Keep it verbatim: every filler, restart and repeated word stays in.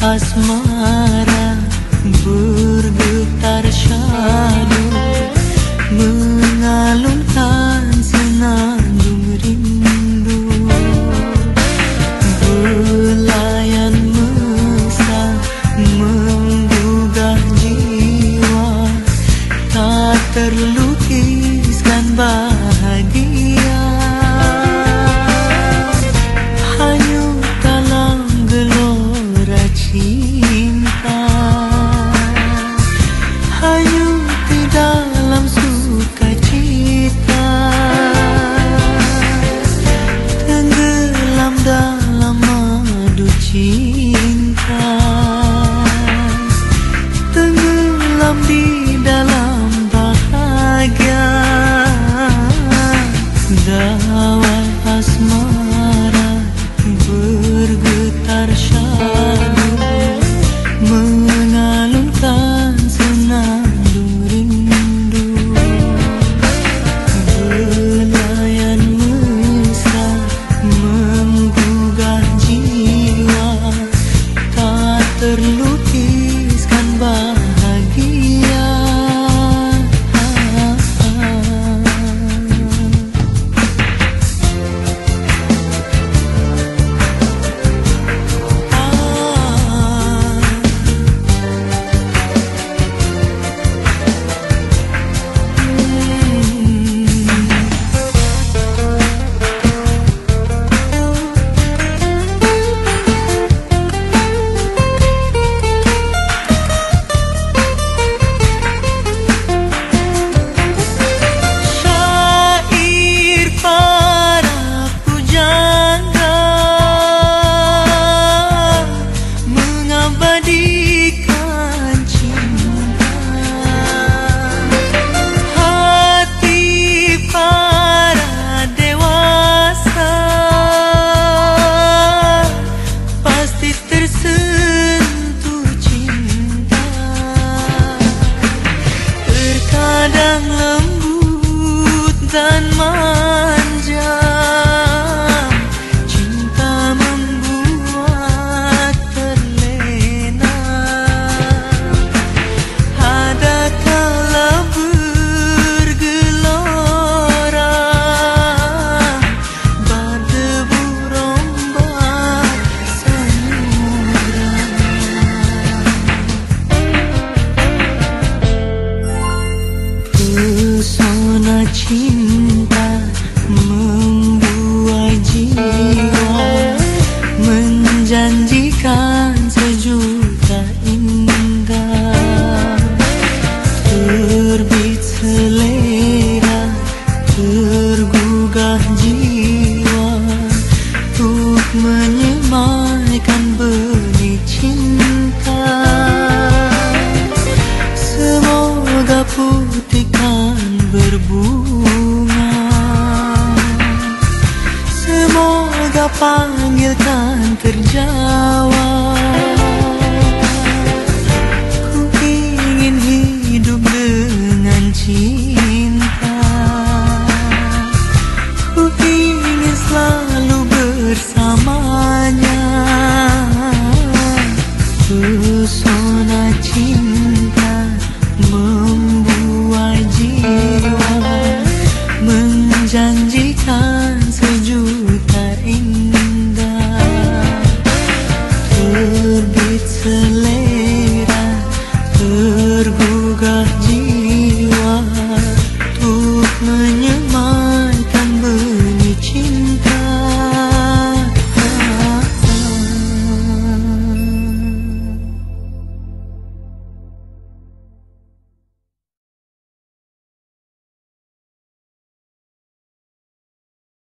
asmara bergetar syadu, mengalunkan senandung rindu. Belayan mesra menggugah jiwa, tak terlukiskan bahagia. Hanyut dalam gelora cinta, hanyut di dalam sukacita, tenggelam dalam madu cinta, tenggelam di dalam bahagia. Dawai asmara bergetar syadu, mengalunkan senandung rindu. Belayan mesra menggugah jiwa, tak terlukiskan bahagia. Dan manja, cinta membuat terlena. Ada kala bergelora, berdebu rombak samudra. Pesona cinta membuai jiwa, menjanjikan sejuta indah. Terbit selera, tergugah jiwa, untuk menyemaikan benih cinta. Semoga putihkan berbunga, semoga panggilkan terjawab. Ku ingin hidup dengan cinta, ku ingin selalu bersamanya. Pesona cinta